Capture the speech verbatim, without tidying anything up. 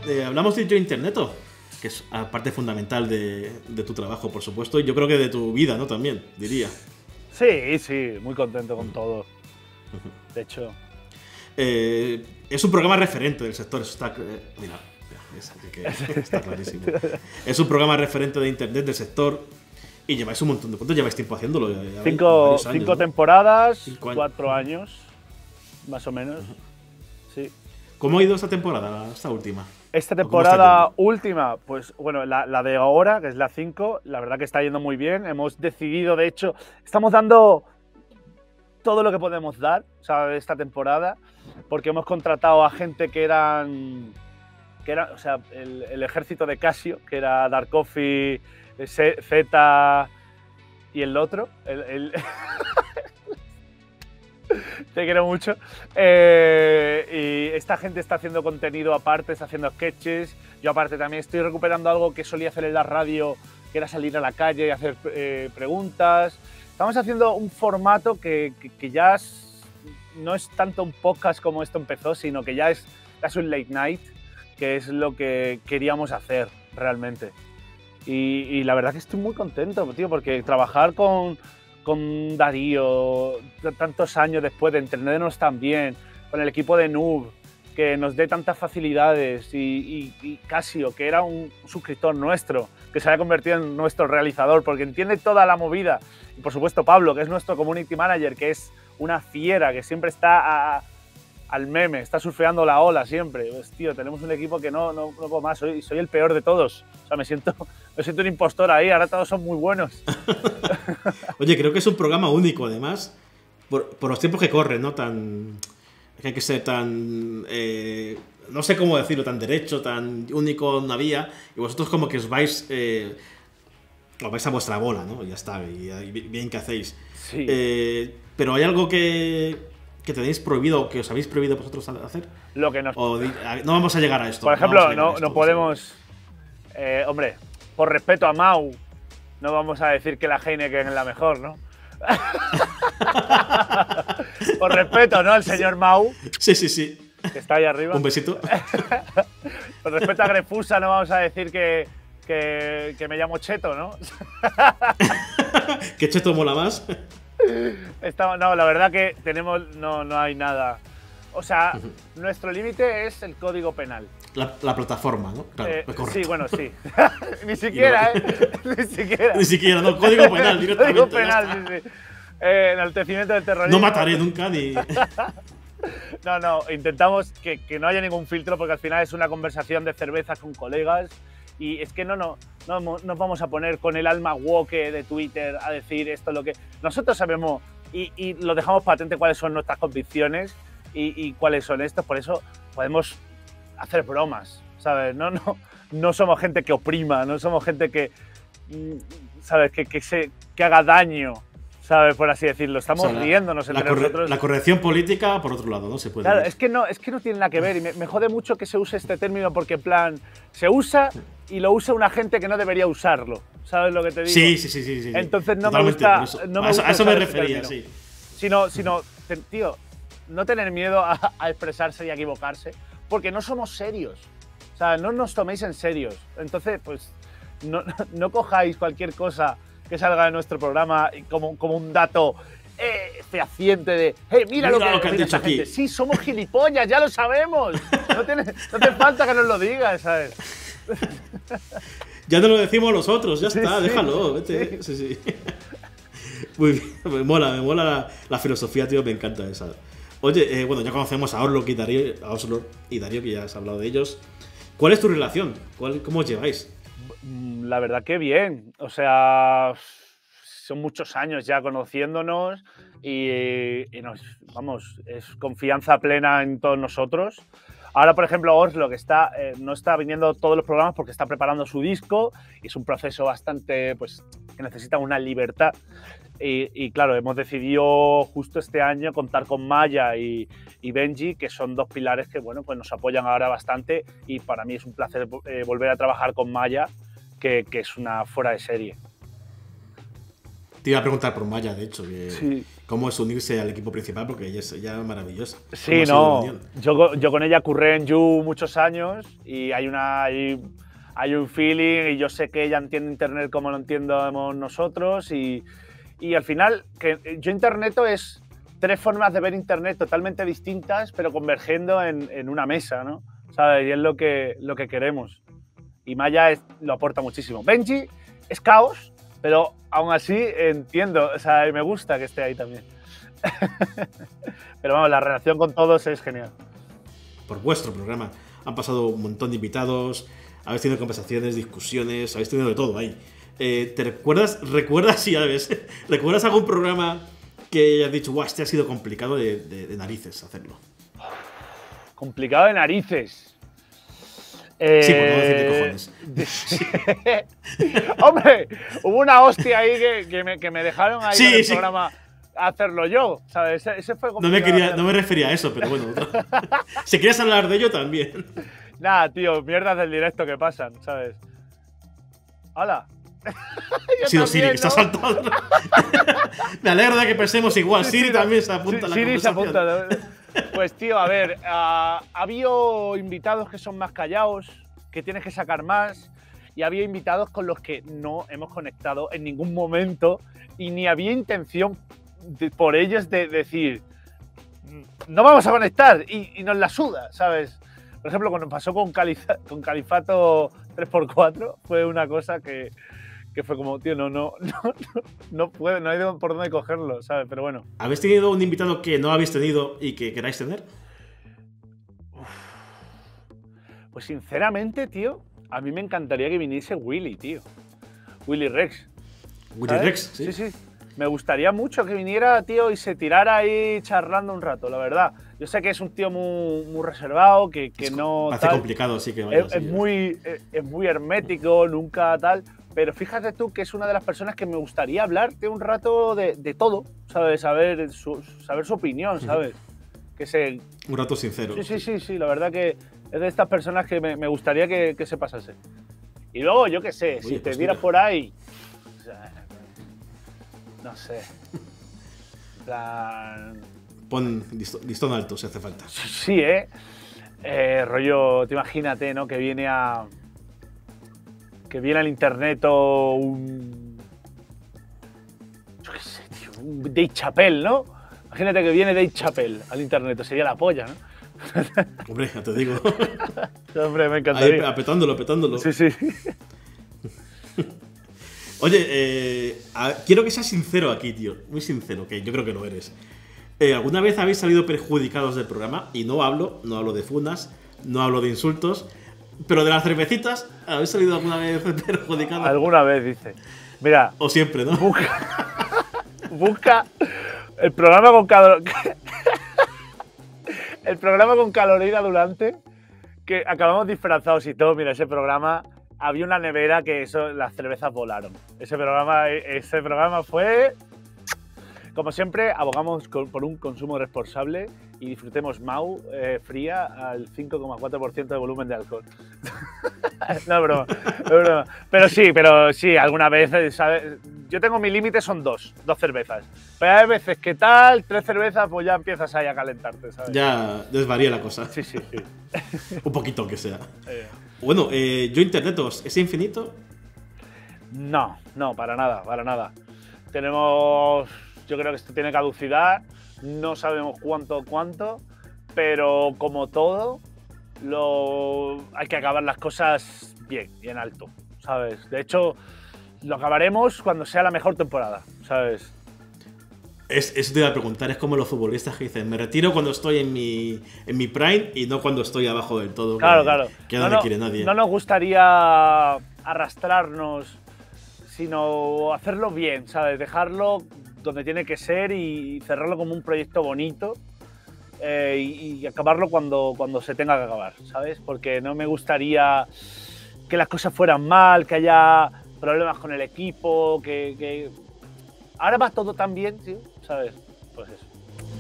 eh, hablamos de Interneto, que es parte fundamental de, de tu trabajo, por supuesto, y yo creo que de tu vida, ¿no? También, diría. Sí, sí, muy contento con todo. De hecho. Eh, es un programa referente del sector, eso está. Eh, mira, es, que está clarísimo. Es un programa referente de Internet del sector y lleváis un montón de. ¿Cuánto lleváis tiempo haciéndolo? Ya cinco años, cinco ¿no? temporadas, cinco años. cuatro años, más o menos. Sí. ¿Cómo ha ido esta temporada, esta última? Esta temporada última, pues bueno, la, la de ahora, que es la cinco, la verdad que está yendo muy bien. Hemos decidido, de hecho, estamos dando todo lo que podemos dar, o sea, de esta temporada, porque hemos contratado a gente que eran, que era, o sea, el, el ejército de Casio, que era Dark Coffee, Z y el otro, el, el te quiero mucho. Eh, y esta gente está haciendo contenido aparte, está haciendo sketches. Yo aparte también estoy recuperando algo que solía hacer en la radio, que era salir a la calle y hacer eh, preguntas. Estamos haciendo un formato que, que, que ya es, no es tanto un podcast como esto empezó, sino que ya es, ya es un late night, que es lo que queríamos hacer realmente. Y, y la verdad que estoy muy contento, tío, porque trabajar con... con Darío, tantos años después de entendernos tan bien, con el equipo de Noob, que nos dé tantas facilidades, y, y, y Casio, que era un suscriptor nuestro, que se había convertido en nuestro realizador, porque entiende toda la movida. Y por supuesto Pablo, que es nuestro community manager, que es una fiera, que siempre está a, al meme, está surfeando la ola siempre. Pues, tío, tenemos un equipo que no, no, no puedo más, soy, soy el peor de todos. O sea, me siento, me siento un impostor ahí, ahora todos son muy buenos. Oye, creo que es un programa único, además, por, por los tiempos que corren, ¿no? Tan, que hay que ser tan, eh, no sé cómo decirlo, tan derecho, tan único en una vía, y vosotros como que os vais, eh, os vais a vuestra bola, ¿no? Ya está, y, y bien que hacéis. Sí. Eh, pero hay algo que, que tenéis prohibido, que os habéis prohibido vosotros hacer. Lo que nos... O, no vamos a llegar a esto. Por ejemplo, no, no, esto, no podemos... Eh, hombre, por respeto a Mau, no vamos a decir que la Heineken es la mejor, ¿no? Por respeto, ¿no? El señor Mau. Sí, sí, sí. Que está ahí arriba. Un besito. Por respeto a Grefusa, no vamos a decir que, que, que me llamo Cheto, ¿no? ¿Qué Cheto mola más? Está, no, la verdad que tenemos... No, no hay nada. O sea, uh-huh. Nuestro límite es el código penal. La, la plataforma, ¿no? Claro, eh, sí, bueno, sí. Ni siquiera, no, ¿eh? Ni siquiera. Ni siquiera, no. Código penal, directamente. Código penal, sí, sí. Eh, enaltecimiento del terrorismo. No mataré nunca ni... No, no, intentamos que, que no haya ningún filtro porque al final es una conversación de cervezas con colegas y es que no, no, no nos vamos a poner con el alma woke de Twitter a decir esto es lo que… Nosotros sabemos y, y lo dejamos patente cuáles son nuestras convicciones y, y cuáles son estos, por eso podemos hacer bromas, ¿sabes? No, no, no somos gente que oprima, no somos gente que, ¿sabes? Que, que, se, que haga daño, ¿sabes? Por así decirlo. Estamos, o sea, la, riéndonos entre la corre, nosotros. La corrección política, por otro lado, ¿no? Se puede. Claro, es que, no, es que no tiene nada que ver y me, me jode mucho que se use este término porque, en plan, se usa y lo usa una gente que no debería usarlo. ¿Sabes lo que te digo? Sí, sí, sí. sí, sí. Entonces no Totalmente, me gusta… No me a eso, gusta a eso me refería, sí. Sino, sino te, tío, no tener miedo a, a expresarse y a equivocarse porque no somos serios. O sea, no nos toméis en serio. Entonces, pues, no, no, no cojáis cualquier cosa que salga de nuestro programa como, como un dato eh, fehaciente de hey, mira, mira lo que, lo que mira has dicho aquí. Gente. Sí, somos gilipollas, ya lo sabemos. No, tiene, no te falta que nos lo digas, ¿sabes? Ya te lo decimos nosotros, ya sí, está, sí, déjalo. Vete. Sí. Sí, sí. Muy bien, me mola, me mola la, la filosofía, tío, me encanta esa. Oye, eh, bueno, ya conocemos a Orlok y Darío, a Orlok y Darío, que ya has hablado de ellos. ¿Cuál es tu relación? ¿Cuál, ¿Cómo os lleváis? La verdad que bien, o sea, son muchos años ya conociéndonos y, y nos, vamos, es confianza plena en todos nosotros. Ahora, por ejemplo, Oslo, que está, eh, no está viniendo todos los programas porque está preparando su disco y es un proceso bastante, pues, que necesita una libertad. Y, y claro, hemos decidido justo este año contar con Maya y, y Benji, que son dos pilares que, bueno, pues nos apoyan ahora bastante y para mí es un placer eh, volver a trabajar con Maya, que, que es una fuera de serie. Te iba a preguntar por Maya, de hecho, que Sí. cómo es unirse al equipo principal, porque ella es, ella es maravillosa. Sí, ¿Cómo ha sido la no. unión? Yo, co- yo con ella curré en You muchos años y hay, una, hay, hay un feeling y yo sé que ella entiende Internet como lo entiendemos nosotros y, y al final, que yo Internet es tres formas de ver Internet totalmente distintas pero convergiendo en, en una mesa, ¿no? ¿Sabes? Y es lo que, lo que queremos. Y Maya es- lo aporta muchísimo. Benji es caos, pero aún así entiendo, o sea, me gusta que esté ahí también. Pero vamos, la relación con todos es genial. Por vuestro programa. Han pasado un montón de invitados, habéis tenido conversaciones, discusiones, habéis tenido de todo ahí. Eh, ¿Te recuerdas, recuerdas, sí, ya ves, recuerdas algún programa que hayas dicho, guau, este ha sido complicado de, de- de narices hacerlo? Complicado de narices. Sí, por no decir de Eh, cojones. Hombre, hubo una hostia ahí que, que me, que me dejaron ahí Sí, en el sí. programa hacerlo yo, ¿sabes? Ese, ese fue No me, complicado quería, hacer. no me refería a eso, pero bueno. Si querías hablar de ello, también. Nada, tío, mierdas del directo que pasan, ¿sabes? ¡Hala! Ha sido Siri, que se ha ¿no? saltado. Me alegro de que pensemos igual. Sí, Siri sí, también no. se apunta a la Sí, Siri se conversación. apunta. Pues tío, a ver, ah, ha habido invitados que son más callados, que tienes que sacar más, y había invitados con los que no hemos conectado en ningún momento y ni había intención de- por ellos de decir, no vamos a conectar, y, y nos la suda, ¿sabes? Por ejemplo, cuando pasó con, Caliza- con Califato tres por cuatro, fue una cosa que, que fue como, tío, no, no, no, no, no puedo, no hay de- por dónde cogerlo, ¿sabes? Pero bueno. ¿Habéis tenido un invitado que no habéis tenido y que queráis tener? Pues sinceramente, tío, a mí me encantaría que viniese Willy, tío. Willy Rex. Willy ¿sabes? Rex, sí. Sí, sí. Me gustaría mucho que viniera, tío, y se tirara ahí charlando un rato, la verdad. Yo sé que es un tío muy, muy reservado, que, que Es- no. Parece tal. complicado, sí que vaya. Es, sí. es muy, es, es muy hermético, nunca tal. Pero fíjate tú que es una de las personas que me gustaría hablar de un rato de, de todo, ¿sabes? Saber su, saber su opinión, ¿sabes? Que se. Un rato sincero. Sí, sí, sí, sí, la verdad que es de estas personas que me, me gustaría que, que se pasase. Y luego, yo qué sé, Oye, si te pues tiras mira. por ahí. O sea, no sé. En plan. Pon listo- listón alto si hace falta. Sí, ¿eh? Eh, rollo, te imagínate, ¿no? Que viene a. Que viene al internet o un. Yo qué sé, tío. Un Dave Chappelle, ¿no? Imagínate que viene Dave Chappelle al internet, sería la polla, ¿no? Hombre, ya te digo. Hombre, me Ahí encantaría. apetándolo, apetándolo. Sí, sí. Oye, eh, a- quiero que seas sincero aquí, tío. Muy sincero, que yo creo que lo eres. Eh, ¿Alguna vez habéis salido perjudicados del programa? Y no hablo, no hablo de funas, no hablo de insultos, pero de las cervecitas, ¿habéis salido alguna vez perjudicados? Alguna vez, dice. Mira, O siempre, ¿no? busca, busca el programa con calor. El programa con Calorina Durante, que acabamos disfrazados y todo. Mira, ese programa, había una nevera que eso, las cervezas volaron. Ese programa, ese programa fue. Como siempre, abogamos con- por un consumo responsable y disfrutemos Mau eh, fría al cinco coma cuatro por ciento de volumen de alcohol. No es broma, no es broma. Pero sí, pero sí, alguna vez, eh, ¿sabes? Yo tengo mi límite, son dos, dos cervezas. Pero hay veces que tal, tres cervezas, pues ya empiezas ahí a calentarte, ¿sabes? Ya desvaría la cosa. Sí, sí, sí. Un poquito aunque sea. Eh, Bueno, eh, yo internetos, ¿es infinito? no, no, para nada, para nada. Tenemos, yo creo que esto tiene caducidad, no sabemos cuánto, cuánto, pero como todo, lo, hay que acabar las cosas bien y en alto, ¿sabes? De hecho, lo acabaremos cuando sea la mejor temporada, ¿sabes? Es, eso te iba a preguntar, es como los futbolistas que dicen, me retiro cuando estoy en mi, en mi prime y no cuando estoy abajo del todo. Claro, que, claro. Que no, no, me quiere nadie. no nos gustaría arrastrarnos, sino hacerlo bien, ¿sabes? Dejarlo donde tiene que ser y cerrarlo como un proyecto bonito eh, y, y acabarlo cuando, cuando se tenga que acabar, ¿sabes? Porque no me gustaría que las cosas fueran mal, que haya problemas con el equipo, que... que... Ahora va todo tan bien, tío, ¿sabes? Pues eso.